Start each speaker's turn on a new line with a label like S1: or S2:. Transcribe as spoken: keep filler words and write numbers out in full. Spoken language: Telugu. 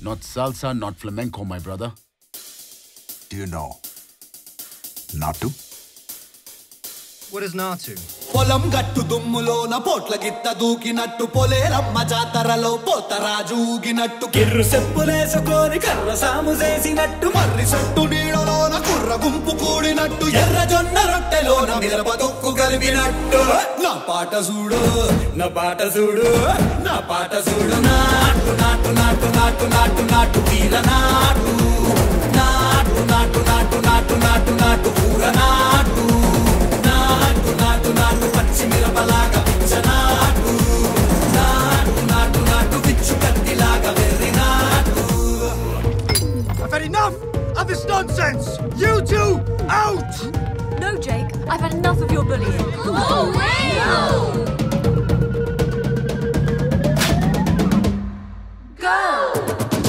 S1: Not salsa, not flamenco, my brother.
S2: Do you know Natu?
S3: What is Natu?
S4: పొలం గట్టు దుమ్ములోన పోట్ల గిత్త దూకినట్టు పొలేరమ్మ జాతరలో పోతరాజు ఊగినట్టు కిర్రు సెప్పులేసుకొని కర్ర సాము చేసినట్టు మర్రి సొట్టు నీడలోన కుర్ర గుంపు కూడినట్టు ఎర్ర జొన్న రొట్టెలోన మిరప తొక్కు కలిపినట్టు నా పాట చూడు నా పాట చూడు నా పాట చూడు నాటు నాటు నాటు నాటు నాటు నాటు వీర నాటు నాటు నాటు నాటు నాటు నాటు నాటు ఊర నాటు నాటు నాటు నాటు పచ్చి మిరపలాగా పిచ్చ నాటు నాటు నాటు నాటు పిచ్చు కత్తిలాగా వెర్రి నాటు.
S3: I've had enough of this nonsense! You two, out!
S5: No, Jake, I've had enough of your bullying.
S6: Oh, no!
S5: Go!